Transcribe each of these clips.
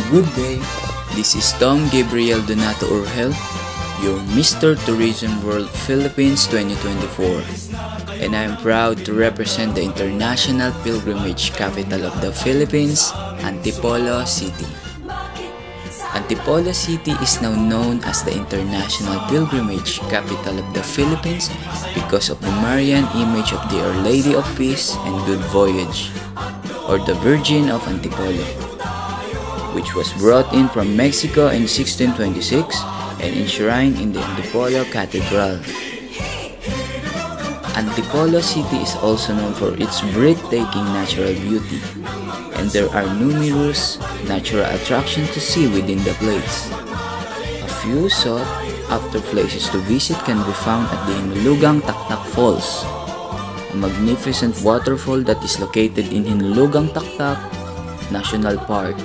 Good day, this is Tom Gabriel Donato Urgel, your Mr. Tourism World Philippines 2024, and I am proud to represent the international pilgrimage capital of the Philippines, Antipolo City. Antipolo City is now known as the international pilgrimage capital of the Philippines because of the Marian image of the Our Lady of Peace and Good Voyage, or the Virgin of Antipolo, which was brought in from Mexico in 1626 and enshrined in the Antipolo Cathedral. Antipolo City is also known for its breathtaking natural beauty, and there are numerous natural attractions to see within the place. A few sought-after places to visit can be found at the Hinulugang Taktak Falls, a magnificent waterfall that is located in Hinulugang Taktak National Park.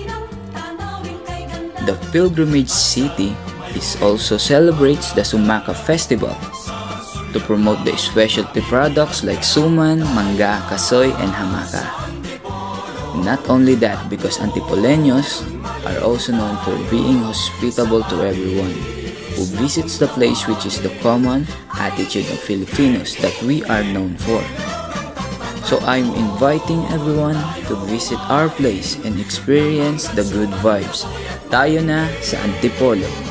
The pilgrimage city also celebrates the Sumaka Festival to promote the specialty products like suman, mangga, kasoy, and hamaka. Not only that, because Antipoleños are also known for being hospitable to everyone who visits the place, which is the common attitude of Filipinos that we are known for. So I'm inviting everyone to visit our place and experience the good vibes. Tayo na sa Antipolo!